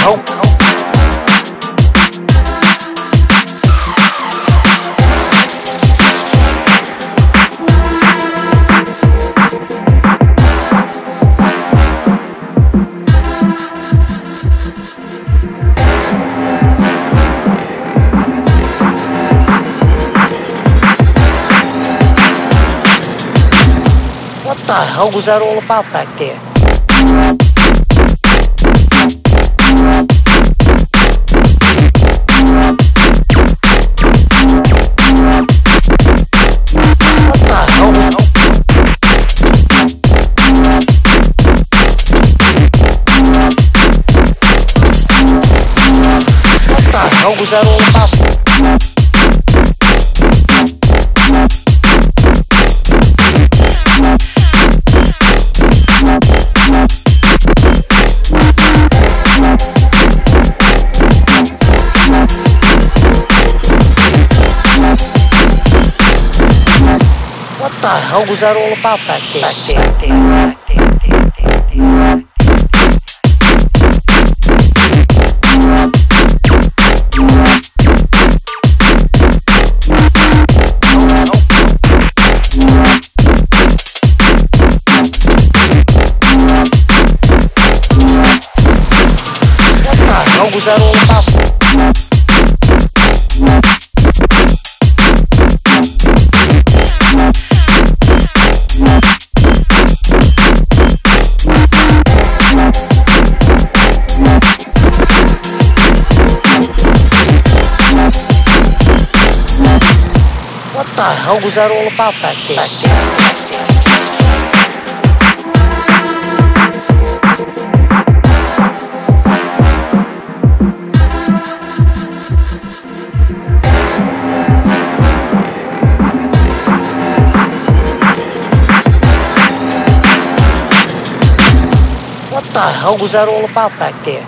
What the hell was that all about back there? What the hell was that all about? What the hell was that all about back there? What was that all about? What the hell was that all about back there? What the hell was that all about back there?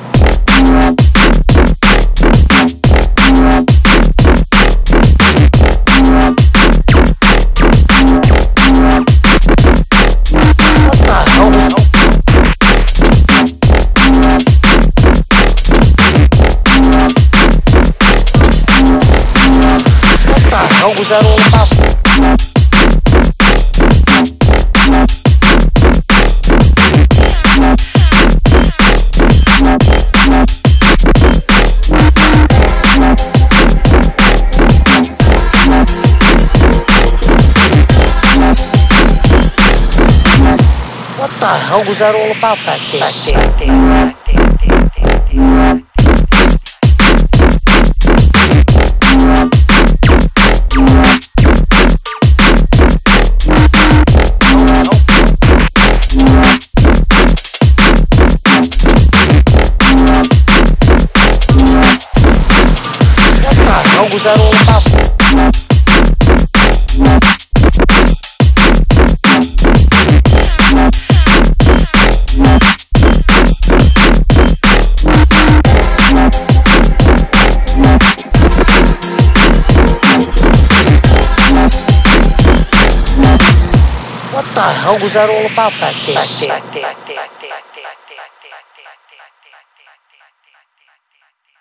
What the hell was that all about? What the hell was that all about back there? What was that all about? What the hell was that all about back there?